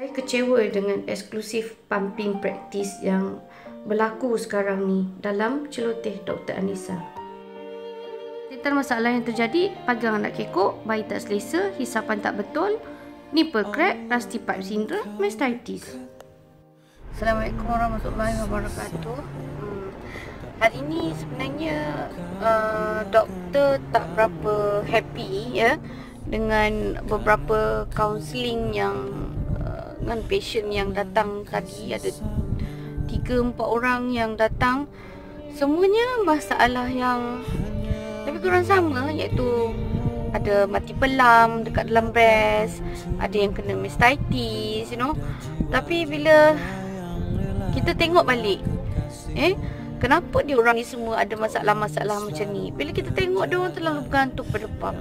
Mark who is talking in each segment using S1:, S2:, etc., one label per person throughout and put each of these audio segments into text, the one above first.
S1: Saya kecewa dengan eksklusif pumping practice yang berlaku sekarang ni dalam celoteh Dr. Anissa. Antara masalah yang terjadi, pagang anak kekok, bayi tak selesa, hisapan tak betul, nipple crack, rusty pipe syndrome, mastitis. Assalamualaikum warahmatullahi wabarakatuh. Hari ini sebenarnya doktor tak berapa happy ya dengan beberapa kaunseling yang dengan patient yang datang tadi. Ada 3-4 orang yang datang, semuanya masalah yang lebih kurang sama, iaitu ada mati pelam dekat dalam breast, ada yang kena mastitis, Tapi bila kita tengok balik, kenapa dia orang ni semua ada masalah-masalah macam ni? Bila kita tengok dia orang terlalu bergantung pada pump.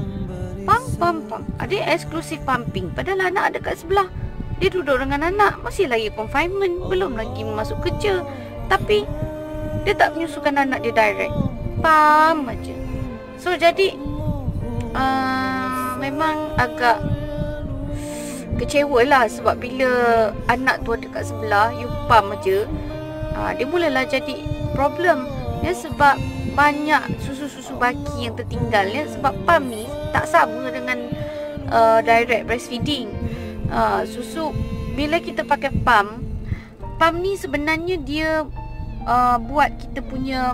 S1: Ada yang eksklusif pumping, padahal anak ada kat sebelah. Dia duduk dengan anak, masih lagi confinement, belum lagi masuk kerja, tapi dia tak menyusukan anak dia direct, pump aja. So jadi memang agak kecewa lah, sebab bila anak tu ada kat sebelah, you pump aja, dia mulalah jadi problem ya, sebab banyak susu-susu baki yang tertinggal ya, sebab pump ni tak sama dengan direct breastfeeding. Susu bila kita pakai pump ni sebenarnya dia buat kita punya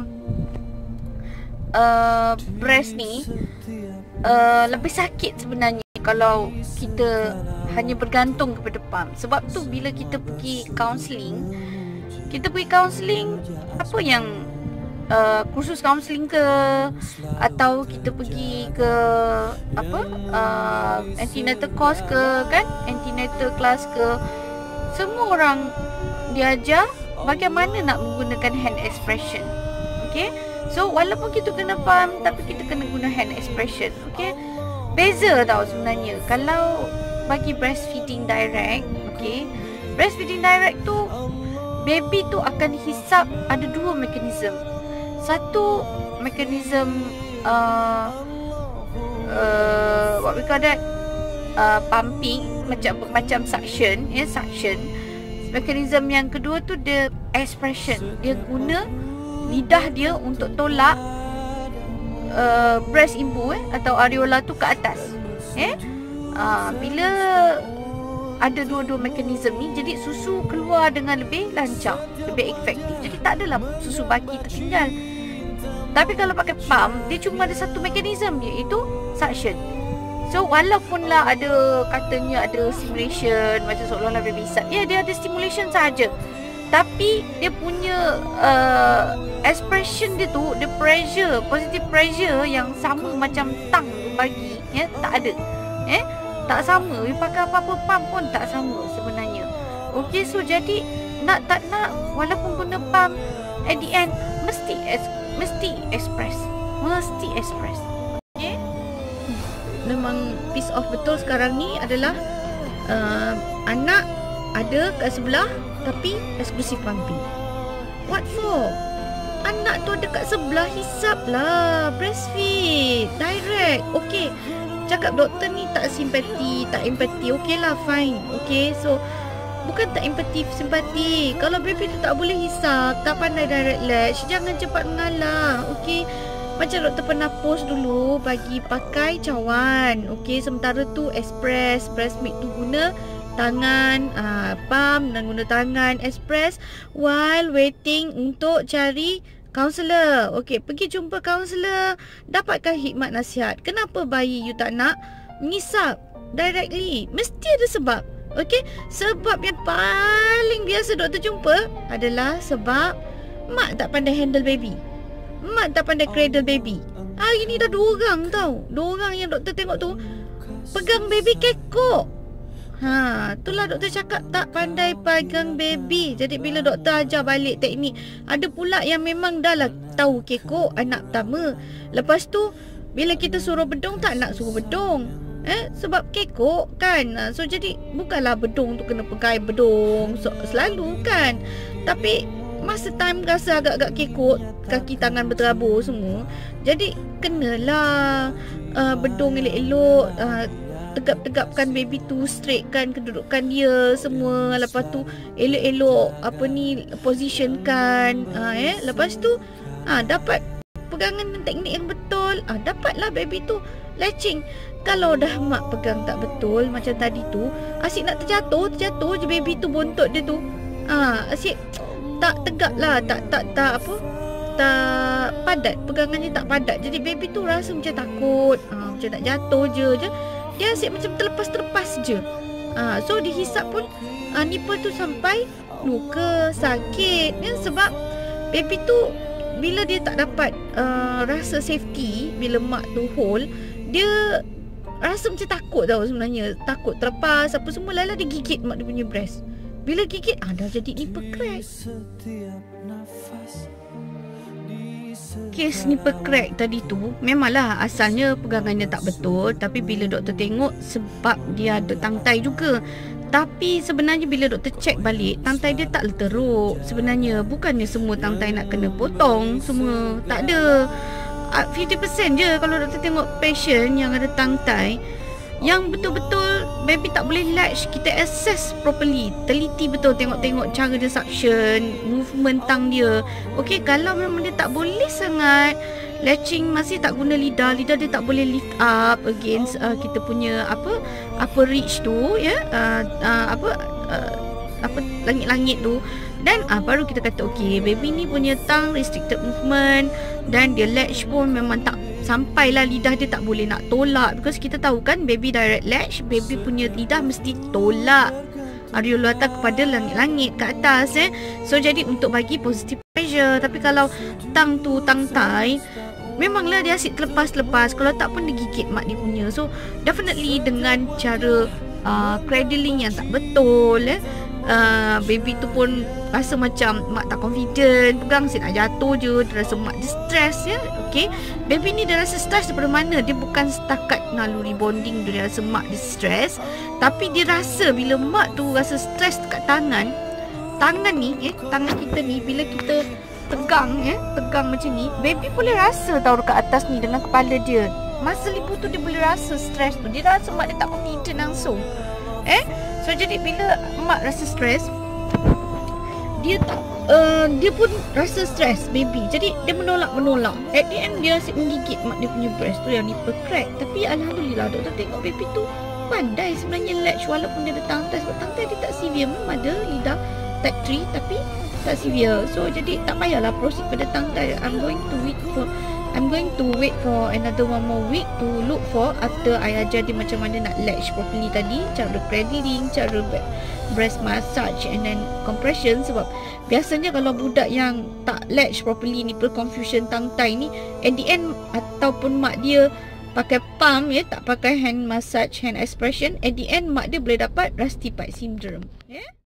S1: breast ni lebih sakit sebenarnya kalau kita hanya bergantung kepada pump. Sebab tu bila kita pergi counselling, apa yang kursus counselling ke, atau kita pergi ke antenatal course ke, kan, antenatal class ke, semua orang diajar bagaimana nak menggunakan hand expression. Okay, so walaupun kita kena pump, tapi kita kena guna hand expression. Okay, beza tau sebenarnya. Kalau bagi breastfeeding direct, okay, breastfeeding direct tu baby tu akan hisap, ada 2 mekanisme. Satu mekanisme what we call that, pumping, macam suction, suction. Mekanisme yang kedua tu dia expression. Dia guna lidah dia untuk tolak breast ibu atau areola tu ke atas. Bila ada dua-dua mekanisme ni, jadi susu keluar dengan lebih lancar, lebih efektif. Jadi tak adalah susu baki tertinggal. Tapi kalau pakai pump, dia cuma ada satu mekanisme, iaitu suction. So walaupun lah ada, katanya ada stimulation, macam seolah-olah baby hisap, ya dia ada stimulation saja, tapi dia punya expression dia tu, dia pressure, positive pressure yang sama macam tang bagi, tak ada. Tak sama. You pakai apa-apa pump pun tak sama sebenarnya. Okay, so jadi nak tak nak, walaupun guna pump, at the end mesti express. Okay, memang piece off betul sekarang ni adalah anak ada kat sebelah tapi eksklusif pumping. What for? Anak tu ada kat sebelah, hisap lah, breastfeed direct. Okay, cakap doktor ni tak simpati, tak empati, okey lah, fine. Okay, so bukan tak empati, simpati. Kalau baby tu tak boleh hisap, tak pandai direct latch, jangan cepat mengalah. Okay, macam doktor pernah post dulu, bagi pakai cawan. Okay, sementara tu express, breast milk tu guna tangan, pump dan guna tangan, express, while waiting untuk cari kaunselor. Okey, pergi jumpa kaunselor, dapatkan hikmat nasihat. Kenapa bayi you tak nak mengisap directly? Mesti ada sebab. Okey, sebab yang paling biasa doktor jumpa adalah sebab mak tak pandai handle baby. Mak tak pandai cradle baby. Hari ni dah 2 orang tau. 2 orang yang doktor tengok tu pegang baby kekok. Itulah doktor cakap tak pandai pegang baby. Jadi bila doktor ajar balik teknik, ada pula yang memang dah lah tahu kekok anak pertama. Lepas tu bila kita suruh bedong, tak nak suruh bedong. Sebab kekok kan. So jadi bukanlah bedong tu kena pegang bedong selalu kan. Tapi masa time rasa agak-agak kekok, kaki tangan berterabur semua, jadi kenalah bedong elok-elok, tegap-tegapkan baby tu, straightkan kedudukan dia semua. Lepas tu elok-elok positionkan. Lepas tu dapat pegangan dan teknik yang betul, dapatlah baby tu latching. Kalau dah mak pegang tak betul macam tadi tu, asyik nak terjatuh je baby tu, bontot dia tu. Asyik tak tegak lah, tak padat, pegangannya tak padat. Jadi baby tu rasa macam takut, macam nak jatuh je. Dia asyik macam terlepas je. So dihisap pun nipple tu sampai luka, sakit ya, sebab baby tu bila dia tak dapat rasa safety, bila mak tu hold, dia rasa macam takut tau sebenarnya. Takut terlepas apa semua. Lala dia gigit mak dia punya breast. Bila gigit dah jadi nipple crack. Kes nipple crack tadi tu memanglah asalnya pegangannya tak betul, tapi bila doktor tengok sebab dia ada tangtai juga. Tapi sebenarnya bila doktor check balik, tangtai dia tak teruk. Sebenarnya bukannya semua tangtai nak kena potong semua, tak ada. 50% je kalau doktor tengok patient yang ada tangtai yang betul-betul baby tak boleh latch, kita assess properly, teliti betul, tengok-tengok cara dia suction, movement tang dia. Okey, kalau memang dia tak boleh sangat latching, masih tak guna lidah dia tak boleh lift up against kita punya upper reach tu ya, langit-langit tu, dan baru kita kata okey, baby ni punya tongue restricted movement dan dia latch pun memang tak sampailah, lidah dia tak boleh nak tolak, because kita tahu kan baby direct latch, baby punya lidah mesti tolak areolata kepada langit-langit ke atas So jadi untuk bagi positive pressure. Tapi kalau tang tu tangtai, memanglah dia asyik terlepas, kalau tak pun dia gigit mak dia punya. So definitely dengan cara cradling yang tak betul, baby tu pun rasa macam mak tak confident, pegang asyik nak jatuh je, dia rasa mak dia stress ya. Okay, baby ni dia rasa stress daripada mana? Dia bukan setakat naluri bonding dia rasa mak dia stress, tapi dia rasa bila mak tu rasa stress dekat tangan ni tangan kita ni, bila kita tegang macam ni, baby boleh rasa tahu dekat atas ni dengan kepala dia, masa libu tu dia boleh rasa stress tu, dia rasa mak dia tak confident langsung. So jadi bila mak rasa stress, dia pun rasa stress baby. Jadi dia menolak. At the end dia asyik menggigit mak dia punya breast tu yang nipple crack. Tapi alhamdulillah doktor tengok baby tu pandai sebenarnya latch, walaupun dia ada tangtai, sebab tangtai dia tak severe, memang ada lidah type 3 tapi tak severe. So jadi tak payahlah proceed pada tangtai. I'm going to wait for another 1 more week to look for, after I ajar dia macam mana nak latch properly tadi, cara cradling, cara breast massage and then compression. Sebab biasanya kalau budak yang tak latch properly, nipple confusion, tangtai ni, at the end ataupun mak dia pakai pump tak pakai hand massage, hand expression, at the end mak dia boleh dapat rusty pipe syndrome.